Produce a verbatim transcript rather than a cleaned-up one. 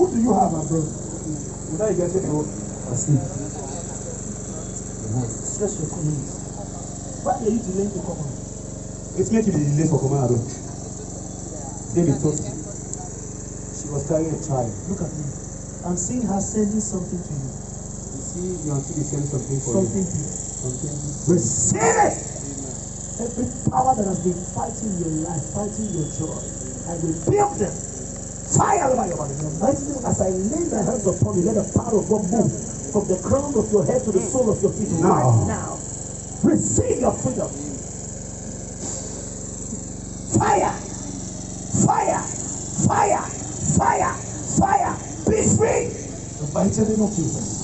Who do you have abroad? Without you getting to asleep. Stress your colleagues. Why are you delaying to come on? It's meant to be delayed for coming out. David told me. She was carrying a child. Look at me. I'm seeing her sending something to you. You see, your auntie is sending something for something you. Something big. Receive it! Every power that has been fighting your life, fighting your joy, I will build them. Fire over your body. As I lay my hands upon you, let the power of God move from the crown of your head to the sole of your feet now. Right now. Receive your freedom. Fire! Fire! Fire! Fire! Fire! Be free! The mighty name of Jesus.